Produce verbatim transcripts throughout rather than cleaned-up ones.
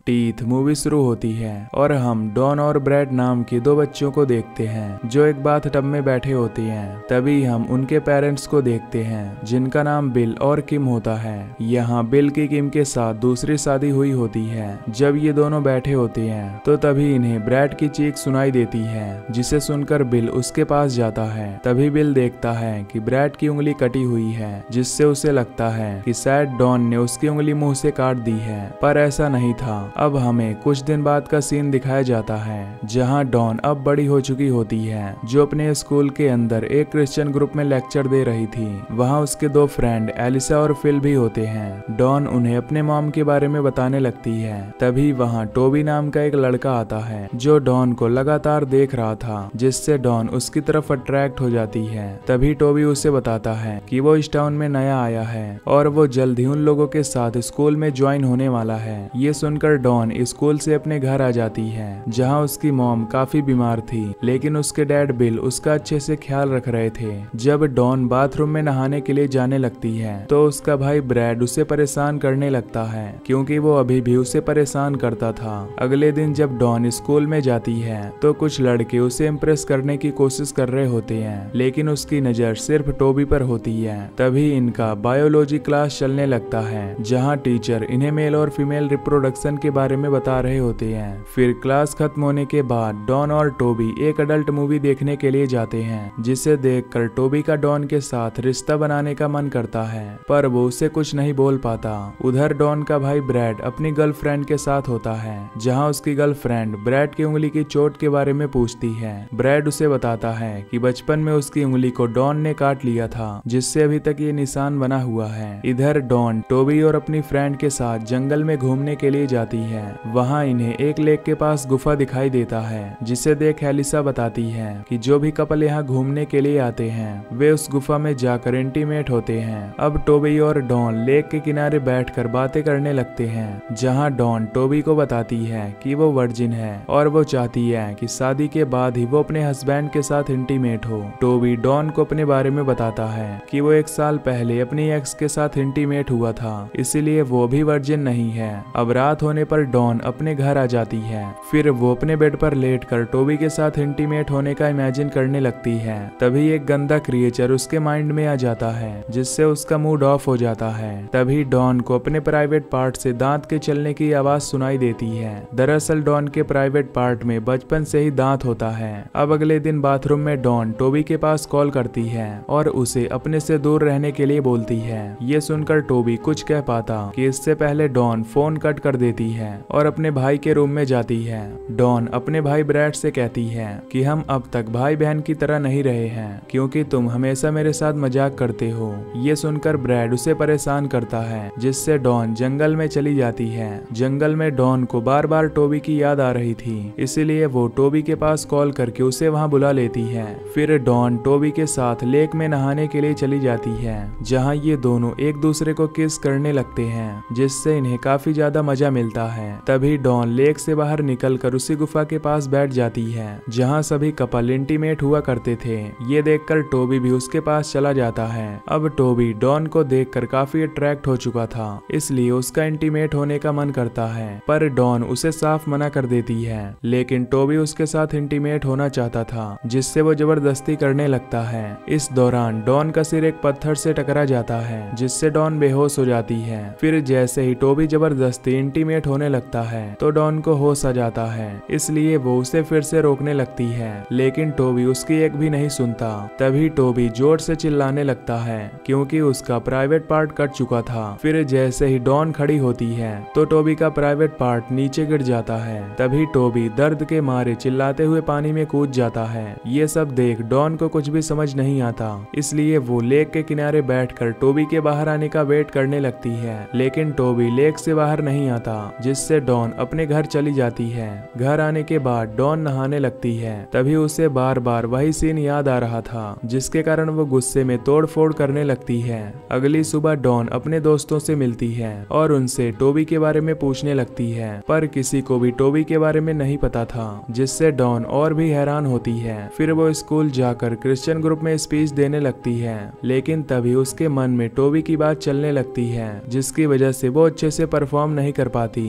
Teeth movie शुरू होती है और हम डॉन और ब्रैड नाम के दो बच्चों को देखते हैं जो एक बाथ टब में बैठे होते हैं। तभी हम उनके पेरेंट्स को देखते हैं जिनका नाम बिल और किम होता है। यहाँ बिल की किम के साथ दूसरी शादी हुई होती है। जब ये दोनों बैठे होते हैं तो तभी इन्हें ब्रैड की चीख सुनाई देती है, जिसे सुनकर बिल उसके पास जाता है। तभी बिल देखता है कि ब्रैड की उंगली कटी हुई है, जिससे उसे लगता है कि शायद डॉन ने उसकी उंगली मुंह से काट दी है, पर ऐसा नहीं था। अब हमें कुछ दिन बाद का सीन दिखाया जाता है जहां डॉन अब बड़ी हो चुकी होती है, जो अपने स्कूल के अंदर एक क्रिश्चियन ग्रुप में लेक्चर दे रही थी। वहां उसके दो फ्रेंड एलिसा और फिल भी होते हैं। डॉन उन्हें अपने मॉम के बारे में बताने लगती है। तभी वहां टोबी नाम का एक लड़का आता है जो डॉन को लगातार देख रहा था, जिससे डॉन उसकी तरफ अट्रैक्ट हो जाती है। तभी टोबी उसे बताता है कि वो इस टाउन में नया आया है और वो जल्द ही उन लोगों के साथ स्कूल में ज्वाइन होने वाला है। ये सुनकर डॉन स्कूल से अपने घर आ जाती है, जहां उसकी मॉम काफी बीमार थी, लेकिन उसके डैड बिल उसका अच्छे से ख्याल रख रहे थे। जब डॉन बाथरूम में नहाने के लिए जाने लगती है तो उसका भाई ब्रैड उसे परेशान करने लगता है, क्योंकि वो अभी भी उसे परेशान करता था। अगले दिन जब डॉन स्कूल में जाती है तो कुछ लड़के उसे इम्प्रेस करने की कोशिश कर रहे होते हैं, लेकिन उसकी नजर सिर्फ टोबी पर होती है। तभी इनका बायोलॉजी क्लास चलने लगता है, जहाँ टीचर इन्हें मेल और फीमेल रिप्रोडक्शन के बारे में बता रहे होते हैं। फिर क्लास खत्म होने के बाद डॉन और टोबी एक अडल्ट मूवी देखने के लिए जाते हैं, जिसे देखकर टोबी का डॉन के साथ रिश्ता बनाने का मन करता है, पर वो उसे कुछ नहीं बोल पाता। उधर डॉन का भाई ब्रैड अपनी गर्लफ्रेंड के साथ होता है, जहां उसकी गर्लफ्रेंड ब्रैड की उंगली की चोट के बारे में पूछती है। ब्रैड उसे बताता है कि बचपन में उसकी उंगली को डॉन ने काट लिया था, जिससे अभी तक ये निशान बना हुआ है। इधर डॉन टोबी और अपनी फ्रेंड के साथ जंगल में घूमने के लिए जाती है। वहां इन्हें एक लेक के पास गुफा दिखाई देता है, जिसे देख एलिसा बताती है कि जो भी कपल यहाँ घूमने के लिए आते हैं वे उस गुफा में जाकर इंटीमेट होते हैं। अब टोबी और डॉन लेक के किनारे बैठकर बातें करने लगते हैं, जहां डॉन टोबी को बताती है कि वो वर्जिन है और वो चाहती है कि शादी के बाद ही वो अपने हस्बैंड के साथ इंटीमेट हो। टोबी डॉन को अपने बारे में बताता है कि वो एक साल पहले अपनी एक्स के साथ इंटीमेट हुआ था, इसीलिए वो भी वर्जिन नहीं है। अब रात होने पर डॉन अपने घर आ जाती है। फिर वो अपने बेड पर लेटकर टोबी के साथ इंटीमेट होने का इमेजिन करने लगती है। तभी एक गंदा क्रिएचर उसके माइंड में आ जाता है, जिससे उसका मूड ऑफ हो जाता है। तभी डॉन को अपने प्राइवेट पार्ट से दांत के चलने की आवाज सुनाई देती है। दरअसल डॉन के प्राइवेट पार्ट में बचपन से ही दांत होता है। अब अगले दिन बाथरूम में डॉन टोबी के पास कॉल करती है और उसे अपने से दूर रहने के लिए बोलती है। ये सुनकर टोबी कुछ कह पाता कि इससे पहले डॉन फोन कट कर देती है और अपने भाई के रूम में जाती है। डॉन अपने भाई ब्रैड से कहती है कि हम अब तक भाई बहन की तरह नहीं रहे हैं, क्योंकि तुम हमेशा मेरे साथ मजाक करते हो। ये सुनकर ब्रैड उसे परेशान करता है, जिससे डॉन जंगल में चली जाती है। जंगल में डॉन को बार बार टोबी की याद आ रही थी, इसीलिए वो टोबी के पास कॉल करके उसे वहां बुला लेती है। फिर डॉन टोबी के साथ लेक में नहाने के लिए चली जाती है, जहाँ ये दोनों एक दूसरे को किस करने लगते हैं, जिससे इन्हें काफी ज्यादा मजा मिलता है। तभी डॉन लेक से बाहर निकलकर उसी गुफा के पास बैठ जाती है, जहां सभी कपल इंटीमेट हुआ करते थे। ये देखकर टोबी भी उसके पास चला जाता है। अब टोबी डॉन को देखकर काफी अट्रैक्ट हो चुका था, इसलिए उसका इंटीमेट होने का मन करता है, पर डॉन उसे साफ मना कर देती है। लेकिन टोबी उसके साथ इंटीमेट होना चाहता था, जिससे वो जबरदस्ती करने लगता है। इस दौरान डॉन का सिर एक पत्थर से टकरा जाता है, जिससे डॉन बेहोश हो जाती है। फिर जैसे ही टोबी जबरदस्ती इंटीमेट होने लगता है तो डॉन को होश आ जाता है, इसलिए वो उसे फिर से रोकने लगती है, लेकिन टोबी उसकी एक भी नहीं सुनता। तभी टोबी जोर से चिल्लाने लगता है, क्योंकि उसका प्राइवेट पार्ट कट चुका था। फिर जैसे ही डॉन खड़ी होती है तो टोबी का प्राइवेट पार्ट नीचे गिर जाता है। तभी टोबी दर्द के मारे चिल्लाते हुए पानी में कूद जाता है। ये सब देख डॉन को कुछ भी समझ नहीं आता, इसलिए वो लेक के किनारे बैठकर टोबी के बाहर आने का वेट करने लगती है, लेकिन टोबी लेक से बाहर नहीं आता, जिससे डॉन अपने घर चली जाती है। घर आने के बाद डॉन नहाने लगती है। तभी उसे बार बार वही सीन याद आ रहा था, जिसके कारण वो गुस्से में तोड़ फोड़ करने लगती है। अगली सुबह डॉन अपने दोस्तों से मिलती है और उनसे टोबी के बारे में पूछने लगती है, पर किसी को भी टोबी के बारे में नहीं पता था, जिससे डॉन और भी हैरान होती है। फिर वो स्कूल जाकर क्रिश्चियन ग्रुप में स्पीच देने लगती है, लेकिन तभी उसके मन में टोबी की बात चलने लगती है, जिसकी वजह से वो अच्छे से परफॉर्म नहीं कर पाती।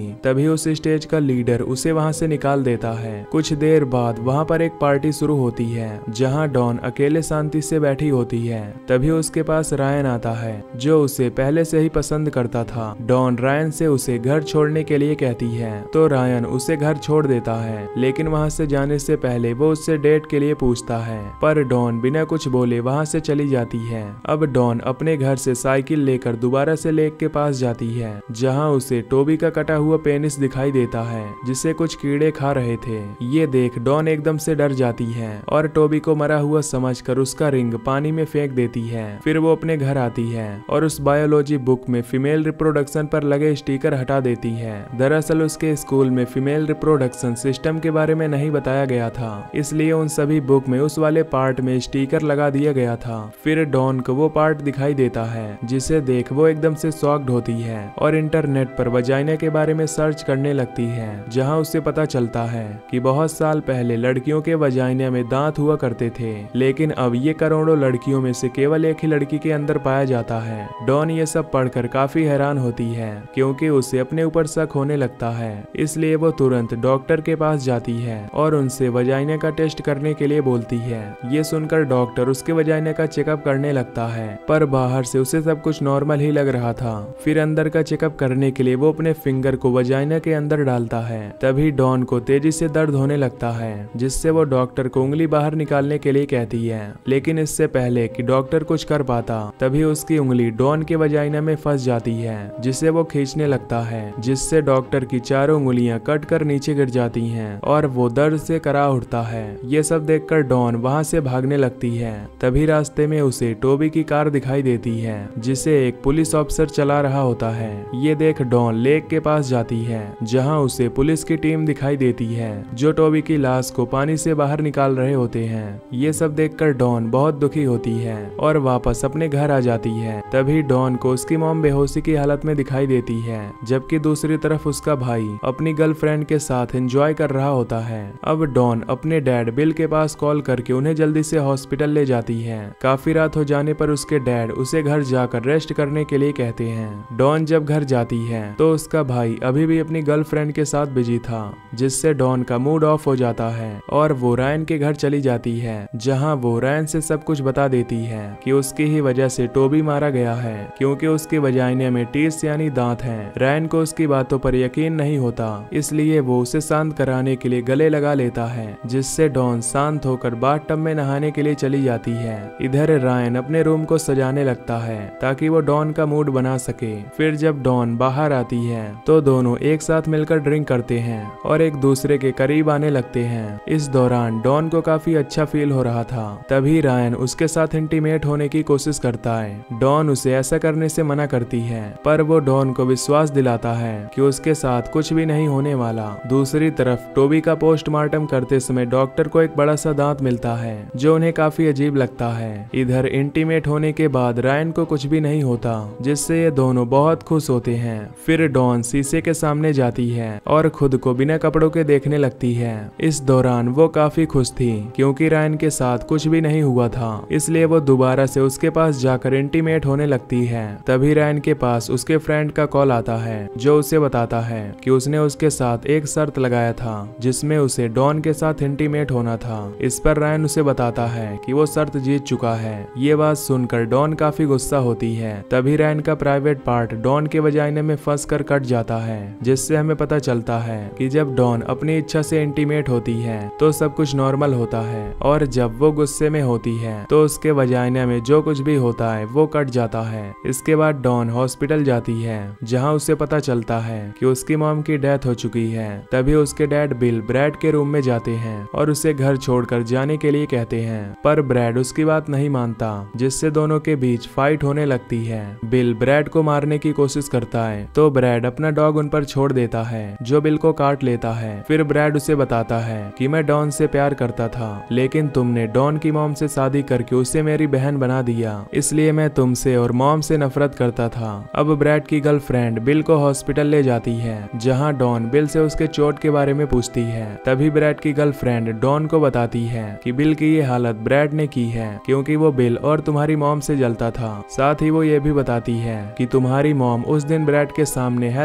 तभी उस स्टेज का लीडर उसे वहाँ से निकाल देता है। कुछ देर बाद वहाँ पर एक पार्टी शुरू होती है जहाँ डॉन अकेले शांति से बैठी होती है। तभी उसके पास रायन आता है जो उसे पहले से ही पसंद करता था। डॉन रायन से उसे घर छोड़ने के लिए कहती है तो रायन उसे घर छोड़ देता है, लेकिन वहाँ से जाने से पहले वो उससे डेट के लिए पूछता है, पर डॉन बिना कुछ बोले वहाँ से चली जाती है। अब डॉन अपने घर से साइकिल लेकर दोबारा से लेक के पास जाती है जहाँ उसे टोबी का कटा हुआ पेनिस दिखाई देता है जिसे कुछ कीड़े खा रहे थे। ये देख डॉन एकदम से डर जाती है और टोबी को मरा हुआ समझकर उसका रिंग पानी में फेंक देती है। फिर वो अपने घर आती है और उस बायोलॉजी बुक में फीमेल रिप्रोडक्शन पर लगे स्टिकर हटा देती है। दरअसल उसके स्कूल में फीमेल रिप्रोडक्शन सिस्टम के बारे में नहीं बताया गया था, इसलिए उन सभी बुक में उस वाले पार्ट में स्टिकर लगा दिया गया था। फिर डॉन को वो पार्ट दिखाई देता है जिसे देख वो एकदम से शॉक्ड होती है और इंटरनेट पर वजाइना के बारे में सर्च करने लगती है, जहां उसे पता चलता है कि बहुत साल पहले लड़कियों के वजाइना में दांत हुआ करते थे, लेकिन अब ये करोड़ों लड़कियों में से केवल एक ही लड़की के अंदर पाया जाता है। डॉन ये सब पढ़कर काफी हैरान होती है क्योंकि उसे अपने ऊपर शक होने लगता है, इसलिए वो तुरंत डॉक्टर के पास जाती है और उनसे वजाइना का टेस्ट करने के लिए बोलती है। ये सुनकर डॉक्टर उसके वजाइना का चेकअप करने लगता है, पर बाहर से उसे सब कुछ नॉर्मल ही लग रहा था। फिर अंदर का चेकअप करने के लिए वो अपने फिंगर को वजाइना के अंदर डालता है। तभी डॉन को तेजी से दर्द होने लगता है जिससे वो डॉक्टर को उंगली बाहर निकालने के लिए कहती है, लेकिन इससे पहले कि डॉक्टर कुछ कर पाता तभी उसकी उंगली डॉन के वजाइना में फंस जाती है जिसे वो खींचने लगता है, जिससे डॉक्टर की चारों उंगलियां कट कर नीचे गिर जाती हैं और वो दर्द से करा उठता है। ये सब देखकर डॉन वहां से भागने लगती है। तभी रास्ते में उसे टोबी की कार दिखाई देती है जिसे एक पुलिस ऑफिसर चला रहा होता है। ये देख डॉन लेक के पास जाती है जहां उसे पुलिस की टीम दिखाई देती है जो टोबी की लाश को पानी से बाहर निकाल रहे होते हैं। ये सब देखकर डॉन बहुत दुखी होती है और वापस अपने घर आ जाती है। तभी डॉन को उसकी मॉम बेहोशी की हालत में दिखाई देती है, जबकि दूसरी तरफ उसका भाई अपनी गर्लफ्रेंड के साथ एंजॉय कर रहा होता है। अब डॉन अपने डैड बिल के पास कॉल करके उन्हें जल्दी से हॉस्पिटल ले जाती है। काफी रात हो जाने पर उसके डैड उसे घर जाकर रेस्ट करने के लिए कहते हैं। डॉन जब घर जाती है तो उसका भाई अभी भी अपनी गर्लफ्रेंड के साथ बिजी था, जिससे डॉन का मूड ऑफ हो जाता है और वो रायन के घर चली जाती है जहां वो रायन से सब कुछ बता देती है कि उसकी ही वजह से टोबी मारा गया है क्योंकि उसके वजाइने में टीथ यानी दांत हैं। रायन को उसकी बातों पर यकीन नहीं होता, इसलिए वो उसे शांत कराने के लिए गले लगा लेता है, जिससे डॉन शांत होकर बाथटब में नहाने के लिए चली जाती है। इधर रायन अपने रूम को सजाने लगता है ताकि वो डॉन का मूड बना सके। फिर जब डॉन बाहर आती है तो दोनों एक साथ मिलकर ड्रिंक करते हैं और एक दूसरे के करीब आने लगते हैं। इस दौरान डॉन को काफी अच्छा फील हो रहा था। तभी रायन उसके साथ इंटीमेट होने की कोशिश करता है। डॉन उसे ऐसा करने से मना करती है, पर वो डॉन को विश्वास दिलाता है कि उसके साथ कुछ भी नहीं होने वाला। दूसरी तरफ टोबी का पोस्टमार्टम करते समय डॉक्टर को एक बड़ा सा दांत मिलता है जो उन्हें काफी अजीब लगता है। इधर इंटीमेट होने के बाद रायन को कुछ भी नहीं होता, जिससे ये दोनों बहुत खुश होते हैं। फिर डॉन शीशे के सामने जाती है और खुद को बिना कपड़ों के देखने लगती है। इस दौरान वो काफी खुश थी क्योंकि रायन के साथ कुछ भी नहीं हुआ था, इसलिए वो दोबारा से उसके पास जाकर इंटीमेट होने लगती है। तभी रायन के पास उसके फ्रेंड का कॉल आता है जो उसे बताता है कि उसने उसके साथ एक शर्त लगाया था जिसमें उसे डॉन के साथ इंटीमेट होना था। इस पर रायन उसे बताता है कि वो शर्त जीत चुका है। ये बात सुनकर डॉन काफी गुस्सा होती है। तभी रायन का प्राइवेट पार्ट डॉन के वजाइने में फंस कर कट जाता है, जिससे हमें पता चलता है कि जब डॉन अपनी इच्छा से इंटीमेट होती है तो सब कुछ नॉर्मल होता है, और जब वो गुस्से में होती है तो उसके वजाइने में जो कुछ भी होता है वो कट जाता है। इसके बाद डॉन हॉस्पिटल जाती है जहां उसे पता चलता है कि उसकी मॉम की डेथ हो चुकी है। तभी उसके डैड बिल ब्रैड के रूम में जाते हैं और उसे घर छोड़कर जाने के लिए कहते हैं, पर ब्रैड उसकी बात नहीं मानता, जिससे दोनों के बीच फाइट होने लगती है। बिल ब्रैड को मारने की कोशिश करता है तो ब्रैड अपना डॉग उन पर छोड़ देता है जो बिल को काट लेता है। फिर ब्रैड उसे बताता है कि मैं डॉन से प्यार करता था, लेकिन तुमने डॉन की मॉम से शादी करके उसे मेरी बहन बना दिया, इसलिए मैं तुमसे और मॉम से नफरत करता था। अब ब्रैड की गर्लफ्रेंड बिल को हॉस्पिटल ले जाती है जहां डॉन बिल से उसके चोट के बारे में पूछती है। तभी ब्रैड की गर्लफ्रेंड डॉन को बताती है कि बिल की ये हालत ब्रैड ने की है क्योंकि वो बिल और तुम्हारी मॉम से जलता था। साथ ही वो ये भी बताती है कि तुम्हारी मॉम उस दिन ब्रैड के सामने हेल्प के लिए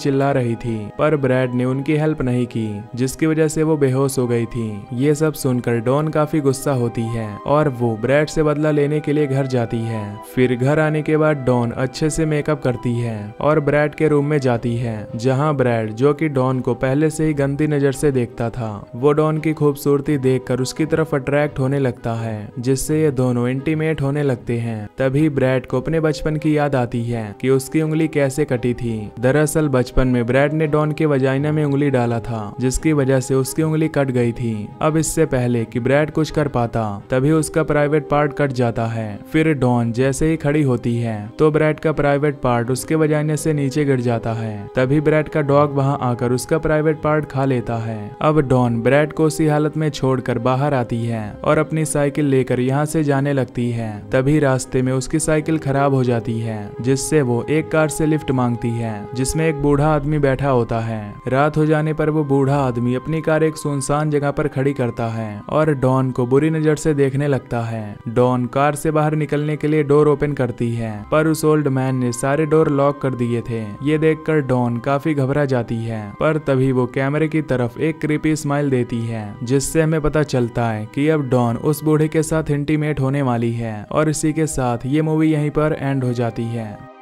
चिल्ला रही थी, पर ब्रैड ने उनकी हेल्प नहीं की, जिसकी वजह से वो बेहोश हो गई थी। ये सब सुनकर डॉन काफी गुस्सा होती है और वो ब्रैड से बदला लेने के लिए घर जाती है। फिर घर आने के बाद डॉन अच्छे से मेकअप करती है और ब्रैड के रूम में जाती है, जहाँ ब्रैड, जो कि डॉन को पहले से ही गंदी नजर से देखता था, वो डॉन की खूबसूरती देखकर उसकी तरफ अट्रैक्ट होने लगता है, जिससे ये दोनों इंटीमेट होने लगते हैं। तभी ब्रैड को अपने बचपन की याद आती है कि उसकी उंगली कैसे कटी थी। दरअसल बचपन में ब्रैड ने डॉन के वजाइना में उंगली डाला था, जिसकी वजह से उसकी उंगली कट गई थी। अब इससे पहले कि ब्रैड कुछ कर पाता, तभी उसका प्राइवेट पार्ट कट जाता है। फिर डॉन जैसे ही खड़ी होती है तो ब्रैड का प्राइवेट पार्ट उसके वजाइने से नीचे गिर जाता है। तभी ब्रैड का डॉग वहां आकर उसका प्राइवेट पार्ट खा लेता है। अब डॉन ब्रैड को उसी हालत में छोड़कर बाहर आती है और अपनी साइकिल लेकर यहाँ से जाने लगती है। तभी रास्ते में उसकी साइकिल खराब हो जाती है, जिससे वो एक कार से लिफ्ट मांगती है, जिसमें एक बूढ़ा आदमी बैठा होता है। रात हो जाने पर वो बूढ़ा आदमी अपनी कार एक सुनसान जगह पर खड़ी करता है और डॉन को बुरी नजर से देखने लगता है। डॉन कार से बाहर निकलने के लिए डोर ओपन करती है, पर उस ओल्ड मैन ने सारे डोर लॉक कर दिए थे। ये देखकर डॉन काफी घबरा जाती है, पर तभी वो कैमरे की तरफ एक क्रीपी स्माइल देती है, जिससे हमें पता चलता है कि अब डॉन उस बूढ़े के साथ इंटीमेट होने वाली है। और इसी के साथ ये मूवी यहीं पर एंड हो जाती है।